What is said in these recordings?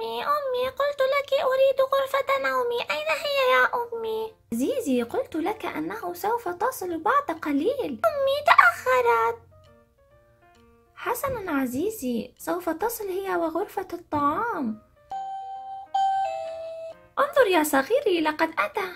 أمي قلت لك أريد غرفة نومي، أين هي يا أمي؟ عزيزي قلت لك أنه سوف تصل بعد قليل. أمي تأخرت. حسنا عزيزي، سوف تصل هي وغرفة الطعام. انظر يا صغيري، لقد أتى.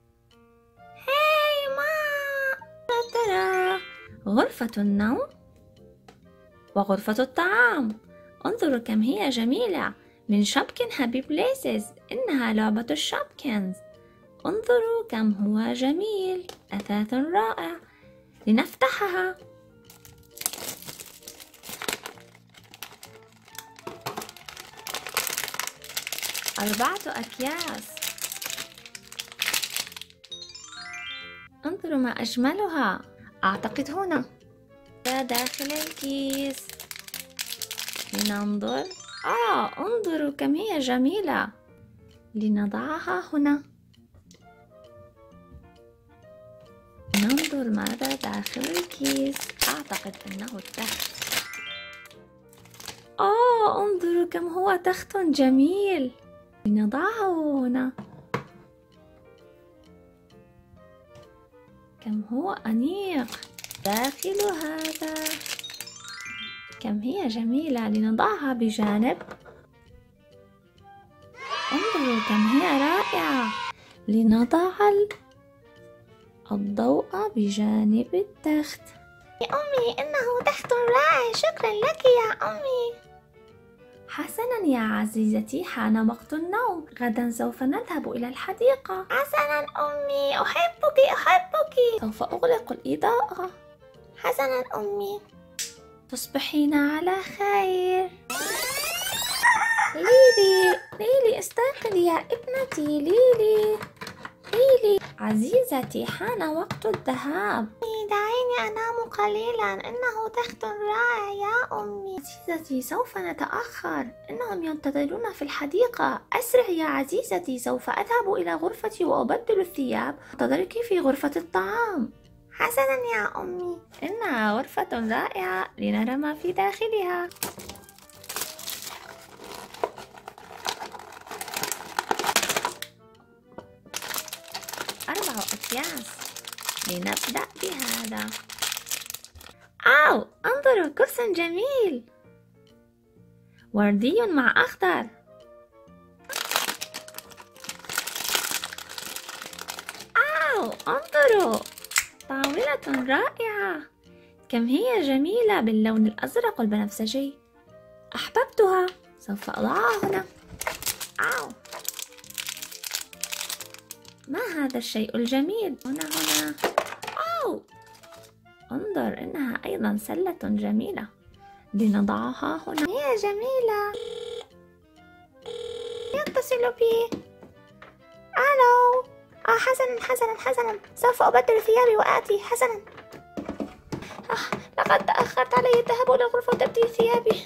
هاي ما ترى غرفة النوم وغرفة الطعام. انظروا كم هي جميلة، من شوبكن هابي بليسز، إنها لعبة الشوبكنز. انظروا كم هو جميل، أثاث رائع. لنفتحها. أربعة أكياس. انظروا ما أجملها. أعتقد هنا داخل الكيس. لننظر. انظروا كم هي جميلة. لنضعها هنا. ننظر ماذا داخل الكيس. أعتقد أنه التخت. انظروا كم هو تخت جميل. لنضعه هنا. كم هو أنيق داخل هذا. كم هي جميلة. لنضعها بجانب. انظروا كم هي رائعة. لنضع الضوء بجانب التخت. يا أمي إنه تخت رائع، شكرا لك يا أمي. حسنا يا عزيزتي، حان وقت النوم. غدا سوف نذهب إلى الحديقة. حسنا أمي، أحبك. سوف أغلق الإضاءة. حسنا أمي. تصبحين على خير. ليلي استيقظي يا ابنتي. ليلي عزيزتي، حان وقت الذهاب. دعيني أنام قليلا، إنه تخت رائع يا أمي. عزيزتي سوف نتأخر، إنهم ينتظرون في الحديقة. أسرعي يا عزيزتي، سوف أذهب إلى غرفتي وأبدل الثياب. أنتظرك في غرفة الطعام. حسنا يا أمي. إنها غرفة رائعة، لنرى ما في داخلها. أربع أكياس. لنبدأ بهذا. انظروا، كرسي جميل وردي مع أخضر. انظروا، طاولة رائعة. كم هي جميلة باللون الأزرق والبنفسجي. أحببتها. سوف أضعها هنا. ما هذا الشيء الجميل؟ هنا. انظر، إنها أيضا سلة جميلة. لنضعها هنا. هي جميلة. يتصل بي. ألو. حسنا، سوف أبدل ثيابي وآتي. حسنا. لقد تأخرت علي الذهاب إلى الغرفة وتبديل ثيابي.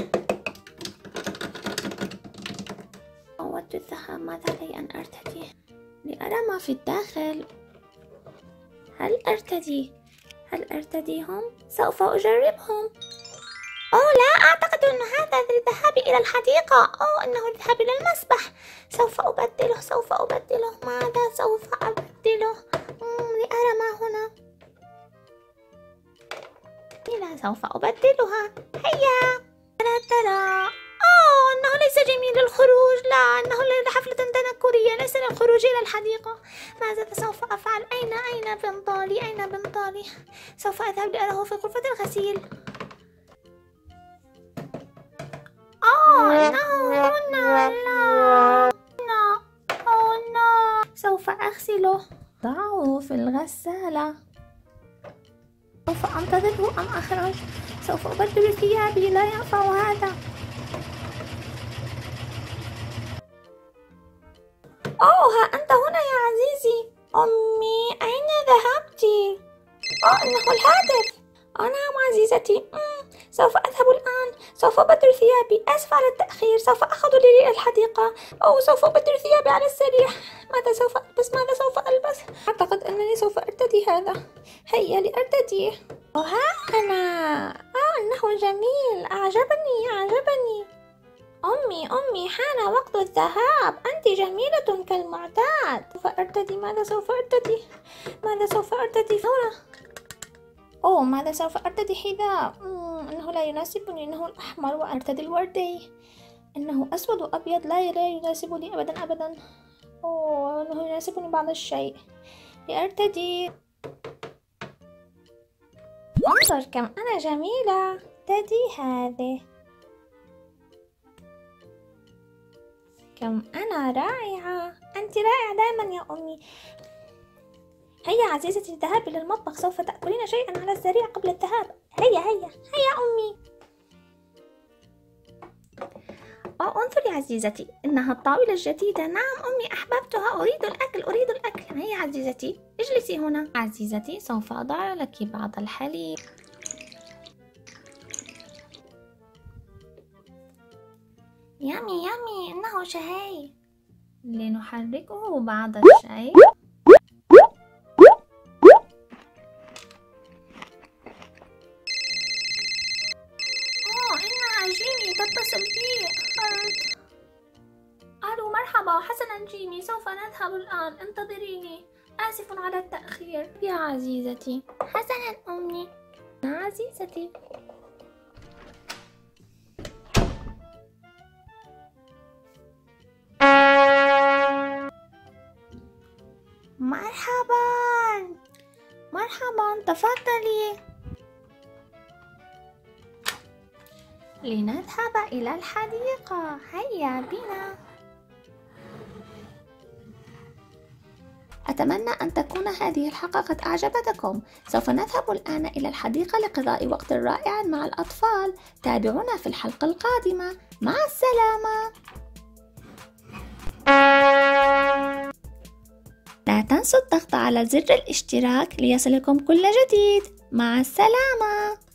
أود الذهاب. ماذا علي أن أرتدي؟ لأرى ما في الداخل. هل أرتديهم؟ سوف أجربهم. لا أعتقد أن هذا للذهاب إلى الحديقة. إنه الذهاب إلى المسبح. سوف أبدله. ماذا سوف أبدله؟ لأرى ما هنا. لا، سوف أبدلها. هيا. ترى. إنه ليس جميل الخروج. لا، إنه لحفلة تنكرية، ليس للخروج إلى الحديقة. ماذا سوف أفعل؟ أين بنطالي؟ سوف أذهب لأراه في غرفة الغسيل. إنه هنا. لا. سوف أغسله. ضعه في الغسالة. سوف أنتظره أم أخرج؟ سوف أبدل ثيابي، لا ينفع هذا. ها أنت هنا يا عزيزي. أمي، أين ذهبت؟ إنه الهاتف. نعم عزيزتي. سوف أذهب الآن. سوف أبدل ثيابي. آسف على التأخير. سوف أخذ لي الحديقة. سوف أبدل ثيابي على السريع. ماذا سوف ألبس؟ أعتقد أنني سوف أرتدي هذا. هيا لأرتديه. ها أنا. إنه جميل. أعجبني. أمي، أمي حان وقت الذهاب. أنت جميلة كالمعتاد. ماذا سوف أرتدي هنا؟ ماذا سوف أرتدي؟ حذاء. إنه لا يناسبني، إنه الأحمر، وأرتدي الوردي. إنه أسود وأبيض، لا يناسبني أبدا. إنه يناسبني بعض الشيء. لأرتدي. انظر كم أنا جميلة. ارتدي هذه. كم أنا رائعة. أنت رائعة دائما يا أمي. هيا عزيزتي الذهاب إلى المطبخ، سوف تأكلين شيئا على السريع قبل الذهاب. هيا أمي. انظري عزيزتي، إنها الطاولة الجديدة. نعم أمي، أحببتها. أريد الأكل. هيا عزيزتي، اجلسي هنا. عزيزتي، سوف أضع لك بعض الحليب. يامي، إنه شهي. لنحركه بعض الشيء. إنها جيمي تتصل بي. ألو، مرحبا. حسنا جيمي، سوف نذهب الآن، انتظريني. آسف على التأخير يا عزيزتي. حسنا أمي. عزيزتي. مرحبا، تفضلي. لنذهب إلى الحديقة. هيا بنا. أتمنى أن تكون هذه الحلقة قد أعجبتكم. سوف نذهب الآن إلى الحديقة لقضاء وقت رائع مع الأطفال. تابعونا في الحلقة القادمة. مع السلامة. لا تنسوا الضغط على زر الاشتراك ليصلكم كل جديد. مع السلامة.